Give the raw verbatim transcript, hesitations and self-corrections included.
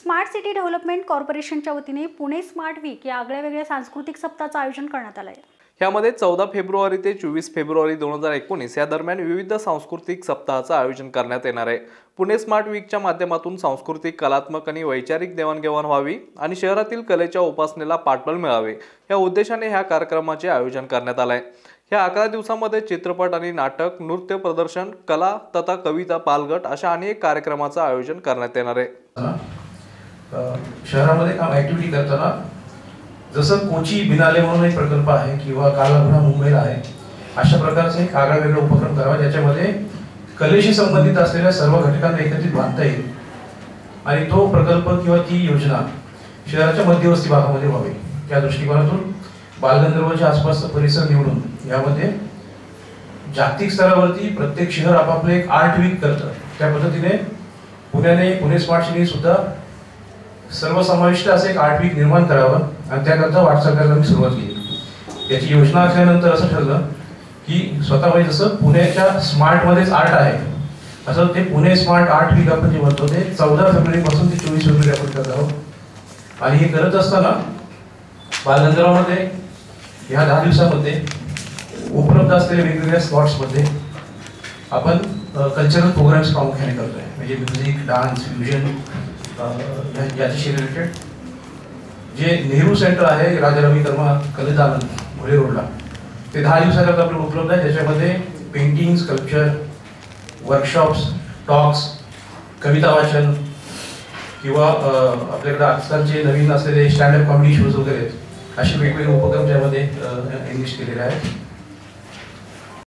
Smart city development कॉर्पोरेशनच्या वतीने Pune smart weak या आगळ्यावेगळ्या सांस्कृतिक सप्ताहाचं आयोजन करण्यात आलं आहे। यामध्ये चौदा फेब्रुवारी ते चोवीस फेब्रुवारी दोन हजार एकोणीस या दरम्यान विविध सांस्कृतिक सप्ताहाचं आयोजन करण्यात येणार आहे। पुणे स्मार्ट वीकच्या माध्यमातून सांस्कृतिक, कलात्मक आणि वैचारिक देवाणघेवाण व्हावी आणि शहरातील कलेच्या उपासनेला पाठबळ मिळावे या उद्देशाने ह्या कार्यक्रमाचे आयोजन करण्यात आले आहे। या अकरा दिवसांमध्ये चित्रपट आणि नाटक, नृत्य प्रदर्शन, कला तथा कविता पालगट अशा अनेक कार्यक्रमाचं आयोजन करण्यात येणार आहे। शहरामध्ये काम ऍक्टिव्हिटी करताना जसं कोची बिनाले म्हणून एक प्रकल्प आहे किंवा कालाभुना मुंबईला आहे, अशा प्रकारचे एक आगळा वेगळा उपक्रम करावा ज्याच्यामध्ये कलेशी संबंधित असलेल्या सर्व घटकांना एकत्रित बांधता येईल आणि तो प्रकल्प किंवा ती योजना शहराच्या मध्यवस्ती भागामध्ये व्हावी। त्या दृष्टिकोनातून बालगंधर्वच्या आसपासचा परिसर निवडून यामध्ये जागतिक स्तरावरती प्रत्येक शहर आपापले एक आर्ट वीक करतं। त्या पद्धतीने पुण्याने पुणे स्मार्ट सिटी सुद्धा सर्वसमाविष्ट असे एक आर्ट वीक निर्माण करावं आणि त्याकरता वाटचाल करायला मी सुरुवात केली। त्याची योजना असल्यानंतर असं ठरलं की स्वतः जसं पुण्याच्या स्मार्ट मध्येच आर्ट आहे, असं ते पुणे स्मार्ट आर्ट वीक आपण जे म्हणतो ते चौदा फेब्रुवारी पासून ते चोवीस फेब्रुवारी आपण करत आहोत। आणि हे करत असताना बालगंधर्वामध्ये ह्या दहा दिवसामध्ये उपलब्ध असलेल्या वेगवेगळ्या स्लॉट्समध्ये आपण कल्चरल प्रोग्राम्स प्रामुख्याने करतोय, म्हणजे म्युझिक, डान्स, फ्युजन याच्याशी रिलेटेड जे नेहरू सेंटर आहे राजा रवी कर्मा कलेदालन भोले रोडला, ते दहा दिवसाकरता आपल्याला उपलब्ध आहे। ज्याच्यामध्ये पेंटिंग, स्कल्पचर, वर्कशॉप्स, टॉक्स, कविता वाचन किंवा आपल्याकडे आजकालचे नवीन असलेले स्टँडअप कॉमेडी शोज वगैरे असे वेगवेगळे उपक्रम त्यामध्ये इन्व्हेस्ट केलेले आहेत।